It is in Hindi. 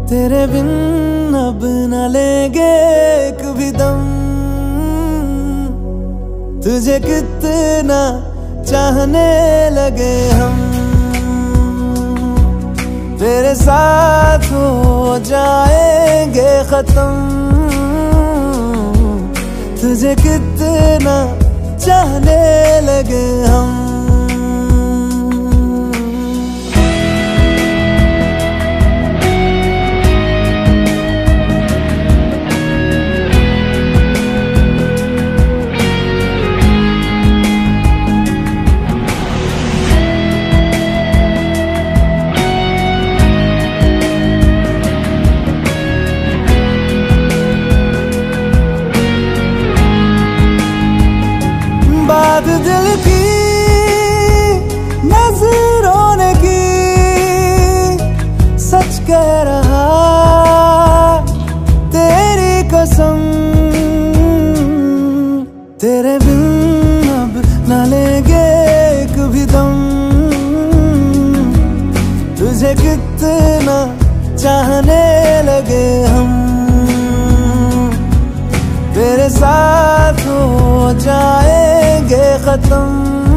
तेरे बिन अब न लेंगे एक भी दम, तुझे कितना चाहने लगे हम। तेरे साथ हो जाएंगे खत्म, तुझे कितना चाहने लगे हम। बात दिल की नजरों ने की, सच कह रहा तेरी कसम। तेरे बिन अब न लेंगे एक भी दम, तुझे कितना चाहने लगे हम। तेरे साथ हो जाएंगे खत्म,